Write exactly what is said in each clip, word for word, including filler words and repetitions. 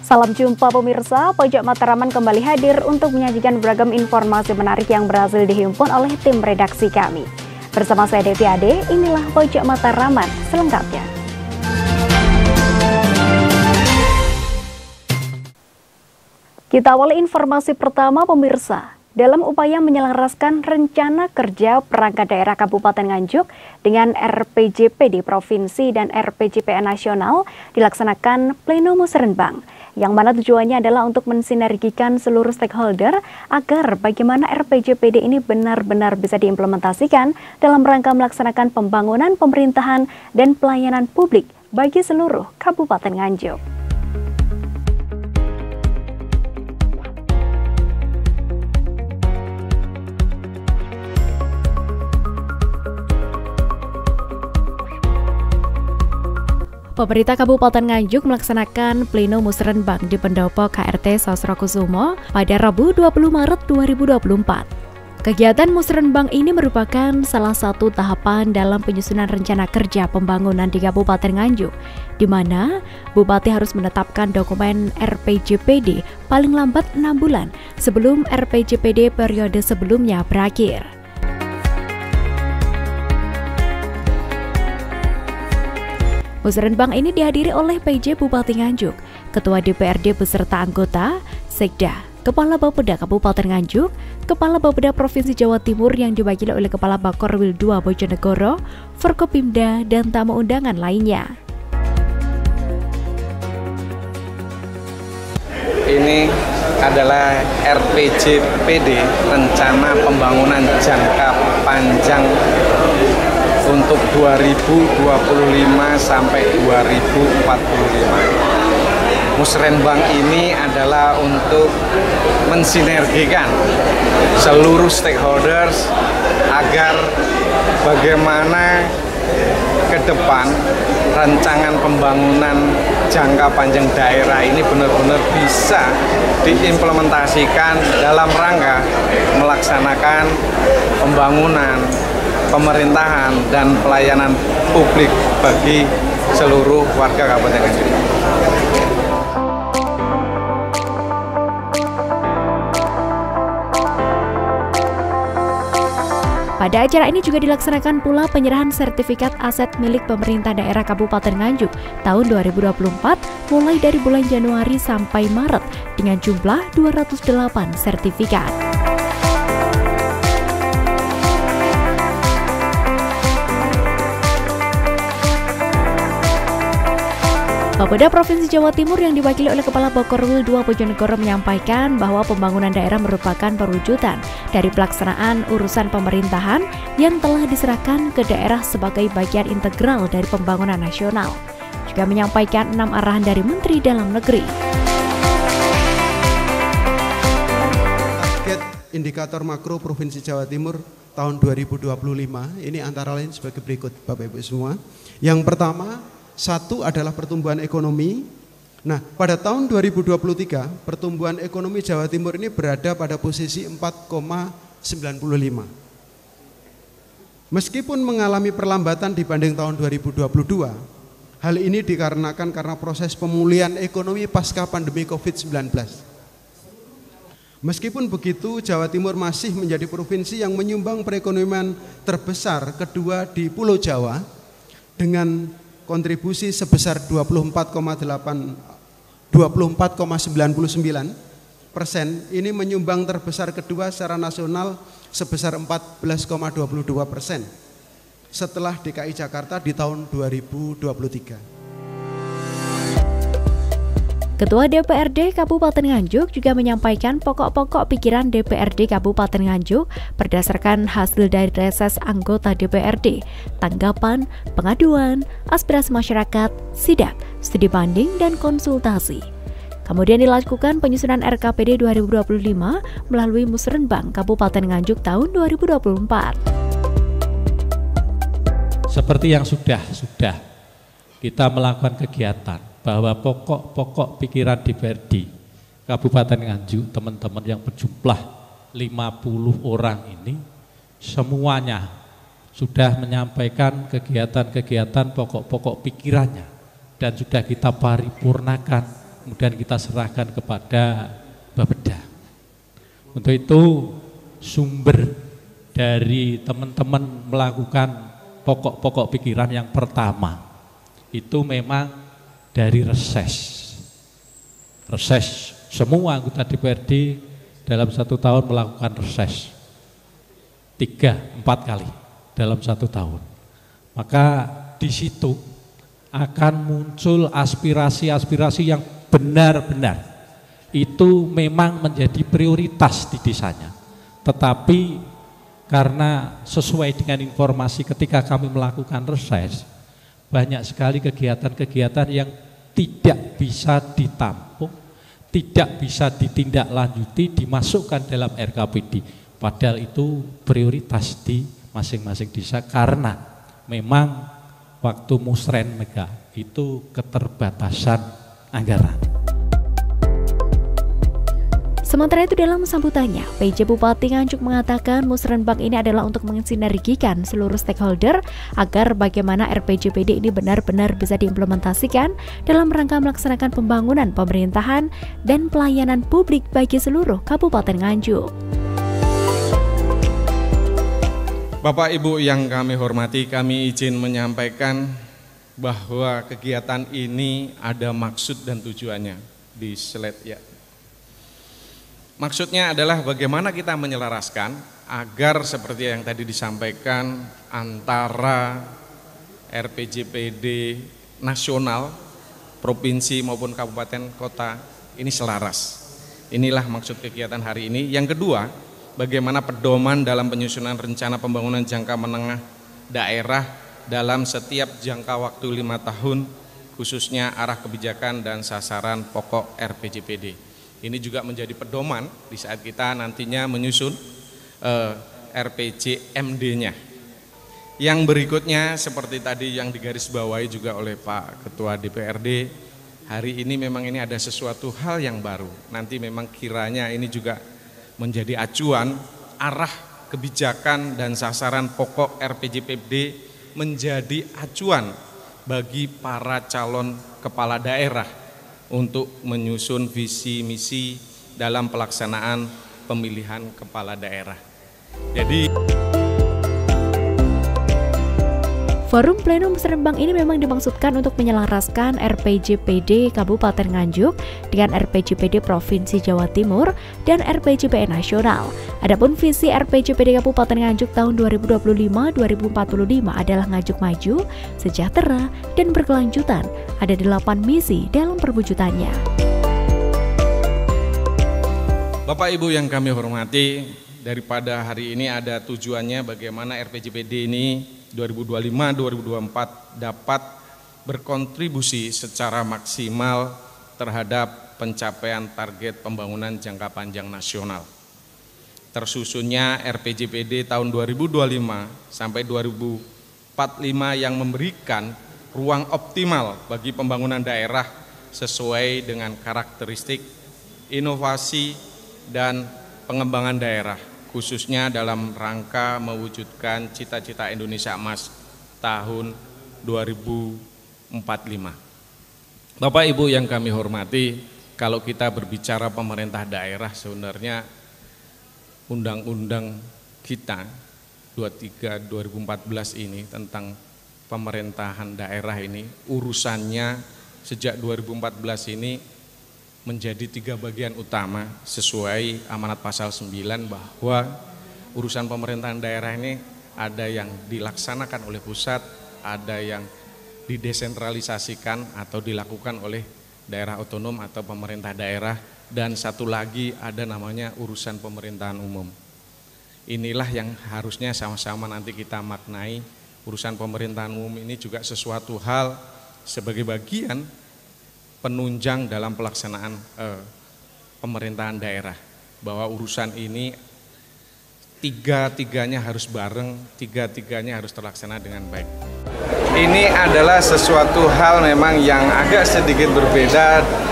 Salam jumpa pemirsa, Pojok Mataraman kembali hadir untuk menyajikan beragam informasi menarik yang berhasil dihimpun oleh tim redaksi kami. Bersama saya Devi Ade, inilah Pojok Mataraman selengkapnya. Kita awali informasi pertama pemirsa. Dalam upaya menyelaraskan rencana kerja perangkat daerah Kabupaten Nganjuk dengan R P J P D Provinsi dan R P J P N Nasional dilaksanakan Pleno Musrenbang, yang mana tujuannya adalah untuk mensinergikan seluruh stakeholder agar bagaimana R P J P D ini benar-benar bisa diimplementasikan dalam rangka melaksanakan pembangunan pemerintahan dan pelayanan publik bagi seluruh Kabupaten Nganjuk. Pemerintah Kabupaten Nganjuk melaksanakan Pleno Musrenbang di Pendopo K R T Sosrokusumo pada Rabu dua puluh Maret dua ribu dua puluh empat. Kegiatan Musrenbang ini merupakan salah satu tahapan dalam penyusunan rencana kerja pembangunan di Kabupaten Nganjuk, di mana Bupati harus menetapkan dokumen R P J P D paling lambat enam bulan sebelum R P J P D periode sebelumnya berakhir. Musrenbang ini dihadiri oleh P J Bupati Nganjuk, Ketua D P R D beserta anggota, Sekda, Kepala Bapeda Kabupaten Nganjuk, Kepala Bapeda Provinsi Jawa Timur yang diwakili oleh Kepala Bakorwil dua Bojonegoro, Forkopimda, dan tamu undangan lainnya. Ini adalah R P J P D, Rencana Pembangunan Jangka Panjang untuk dua ribu dua puluh lima sampai dua ribu empat puluh lima. Musrenbang ini adalah untuk mensinergikan seluruh stakeholders agar bagaimana ke depan rancangan pembangunan jangka panjang daerah ini benar-benar bisa diimplementasikan dalam rangka melaksanakan pembangunan pemerintahan dan pelayanan publik bagi seluruh warga Kabupaten Nganjuk. Pada acara ini juga dilaksanakan pula penyerahan sertifikat aset milik pemerintah daerah Kabupaten Nganjuk tahun dua ribu dua puluh empat mulai dari bulan Januari sampai Maret dengan jumlah dua ratus delapan sertifikat. Bapeda Provinsi Jawa Timur yang diwakili oleh Kepala Bakorwil dua Bojonegoro menyampaikan bahwa pembangunan daerah merupakan perwujudan dari pelaksanaan urusan pemerintahan yang telah diserahkan ke daerah sebagai bagian integral dari pembangunan nasional. Juga menyampaikan enam arahan dari Menteri Dalam Negeri. Target indikator makro Provinsi Jawa Timur tahun dua ribu dua puluh lima ini antara lain sebagai berikut, Bapak Ibu semua. Yang pertama, satu adalah pertumbuhan ekonomi. Nah, pada tahun dua ribu dua puluh tiga, pertumbuhan ekonomi Jawa Timur ini berada pada posisi empat koma sembilan puluh lima. Meskipun mengalami perlambatan dibanding tahun dua ribu dua puluh dua, hal ini dikarenakan karena proses pemulihan ekonomi pasca pandemi covid sembilan belas. Meskipun begitu, Jawa Timur masih menjadi provinsi yang menyumbang perekonomian terbesar kedua di Pulau Jawa dengan kontribusi sebesar dua puluh empat koma sembilan puluh sembilan persen. Ini menyumbang terbesar kedua secara nasional sebesar empat belas koma dua puluh dua persen setelah D K I Jakarta di tahun dua ribu dua puluh tiga. Ketua D P R D Kabupaten Nganjuk juga menyampaikan pokok-pokok pikiran D P R D Kabupaten Nganjuk berdasarkan hasil dari reses anggota D P R D, tanggapan, pengaduan, aspirasi masyarakat, sidak, studi banding, dan konsultasi. Kemudian dilakukan penyusunan R K P D dua ribu dua puluh lima melalui Musrenbang Kabupaten Nganjuk tahun dua ribu dua puluh empat. Seperti yang sudah-sudah kita melakukan kegiatan, bahwa pokok-pokok pikiran D P R D Kabupaten Nganjuk, teman-teman yang berjumlah lima puluh orang ini, semuanya sudah menyampaikan kegiatan-kegiatan pokok-pokok pikirannya dan sudah kita paripurnakan kemudian kita serahkan kepada Bapeda. Untuk itu sumber dari teman-teman melakukan pokok-pokok pikiran yang pertama itu memang dari reses. Reses, semua anggota D P R D dalam satu tahun melakukan reses. Tiga, empat kali dalam satu tahun. Maka di situ akan muncul aspirasi-aspirasi yang benar-benar itu memang menjadi prioritas di desanya. Tetapi karena sesuai dengan informasi ketika kami melakukan reses, banyak sekali kegiatan-kegiatan yang tidak bisa ditampung, tidak bisa ditindaklanjuti, dimasukkan dalam R K P D. Padahal itu prioritas di masing-masing desa karena memang waktu musren mega itu keterbatasan anggaran. Sementara itu dalam sambutannya, P J Bupati Nganjuk mengatakan musrenbang ini adalah untuk mensinergikan seluruh stakeholder agar bagaimana R P J P D ini benar-benar bisa diimplementasikan dalam rangka melaksanakan pembangunan pemerintahan dan pelayanan publik bagi seluruh Kabupaten Nganjuk. Bapak Ibu yang kami hormati, kami izin menyampaikan bahwa kegiatan ini ada maksud dan tujuannya di slide ya. Maksudnya adalah bagaimana kita menyelaraskan agar seperti yang tadi disampaikan antara R P J P D nasional, provinsi maupun kabupaten kota ini selaras. Inilah maksud kegiatan hari ini. Yang kedua, bagaimana pedoman dalam penyusunan rencana pembangunan jangka menengah daerah dalam setiap jangka waktu lima tahun, khususnya arah kebijakan dan sasaran pokok R P J P D. Ini juga menjadi pedoman di saat kita nantinya menyusun eh, R P J M D-nya. Yang berikutnya seperti tadi yang digarisbawahi juga oleh Pak Ketua D P R D, hari ini memang ini ada sesuatu hal yang baru. Nanti memang kiranya ini juga menjadi acuan arah kebijakan dan sasaran pokok R P J P D menjadi acuan bagi para calon kepala daerah untuk menyusun visi misi dalam pelaksanaan pemilihan kepala daerah. Jadi Forum Pleno Musrenbang ini memang dimaksudkan untuk menyelaraskan R P J P D Kabupaten Nganjuk dengan R P J P D Provinsi Jawa Timur dan R P J P D Nasional. Adapun visi R P J P D Kabupaten Nganjuk tahun dua ribu dua puluh lima sampai dua ribu empat puluh lima adalah Nganjuk maju, sejahtera, dan berkelanjutan. Ada delapan misi dalam perwujudannya. Bapak Ibu yang kami hormati, daripada hari ini ada tujuannya bagaimana R P J P D ini dua ribu dua puluh lima sampai dua ribu dua puluh empat dapat berkontribusi secara maksimal terhadap pencapaian target pembangunan jangka panjang nasional. Tersusunnya R P J P D tahun dua ribu dua puluh lima sampai dua ribu empat puluh lima yang memberikan ruang optimal bagi pembangunan daerah sesuai dengan karakteristik, inovasi, dan pengembangan daerah, khususnya dalam rangka mewujudkan cita-cita Indonesia Emas tahun dua ribu empat puluh lima. Bapak Ibu yang kami hormati, kalau kita berbicara pemerintah daerah sebenarnya undang-undang kita dua puluh tiga dua ribu empat belas ini tentang pemerintahan daerah ini urusannya sejak dua ribu empat belas ini menjadi tiga bagian utama sesuai amanat pasal sembilan bahwa urusan pemerintahan daerah ini ada yang dilaksanakan oleh pusat, ada yang didesentralisasikan atau dilakukan oleh daerah otonom atau pemerintah daerah, dan satu lagi ada namanya urusan pemerintahan umum. Inilah yang harusnya sama-sama nanti kita maknai. Urusan pemerintahan umum ini juga sesuatu hal sebagai bagian penunjang dalam pelaksanaan eh, pemerintahan daerah, bahwa urusan ini tiga-tiganya harus bareng, tiga-tiganya harus terlaksana dengan baik. Ini adalah sesuatu hal memang yang agak sedikit berbeda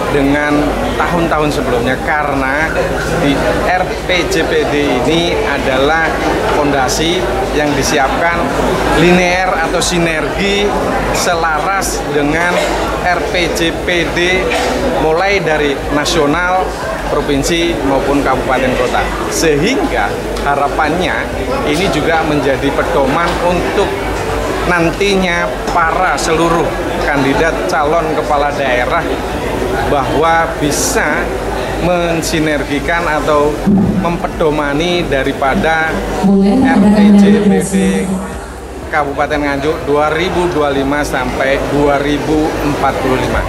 dengan tahun-tahun sebelumnya karena di R P J P D ini adalah fondasi yang disiapkan linear atau sinergi selaras dengan R P J P D mulai dari nasional, provinsi maupun kabupaten kota, sehingga harapannya ini juga menjadi pedoman untuk nantinya para seluruh kandidat calon kepala daerah bahwa bisa mensinergikan atau mempedomani daripada R P J P D Kabupaten Nganjuk dua ribu dua puluh lima sampai dua ribu empat puluh lima.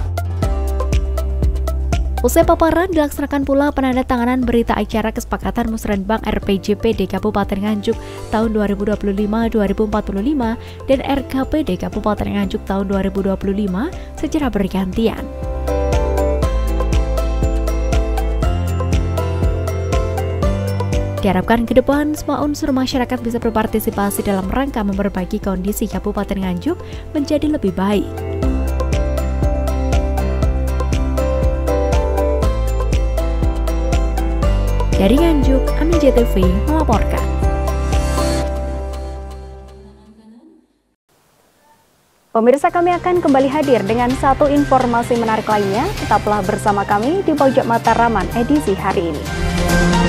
Usai paparan dilaksanakan pula penandatanganan berita acara kesepakatan musrenbang R P J P D Kabupaten Nganjuk tahun dua ribu dua puluh lima sampai dua ribu empat puluh lima dan R K P D Kabupaten Nganjuk tahun dua ribu dua puluh lima secara bergantian. Diharapkan ke depan semua unsur masyarakat bisa berpartisipasi dalam rangka memperbaiki kondisi Kabupaten Nganjuk menjadi lebih baik. Dari Nganjuk, Ami J T V melaporkan. Pemirsa, kami akan kembali hadir dengan satu informasi menarik lainnya. Tetaplah bersama kami di Pojok Mataraman edisi hari ini.